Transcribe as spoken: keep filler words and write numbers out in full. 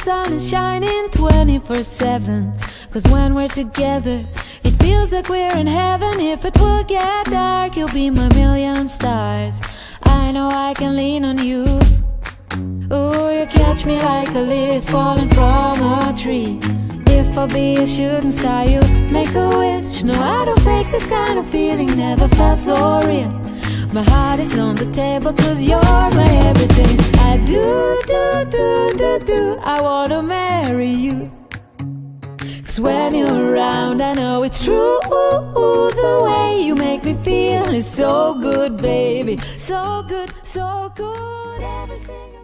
sun is shining twenty-four seven. Cause when we're together, it feels like we're in heaven. If it will get dark, you'll be my million stars. I know I can lean on you. Ooh, you catch me like a leaf falling from a tree. If I'll be a shooting star, you make a wish. No, I don't fake this kind of feeling, never felt so real. My heart is on the table cause you're my everything. I do, do, do, do, do, I wanna marry you. Cause when you're around I know it's true. The way you make me feel is so good, baby. So good, so good, every single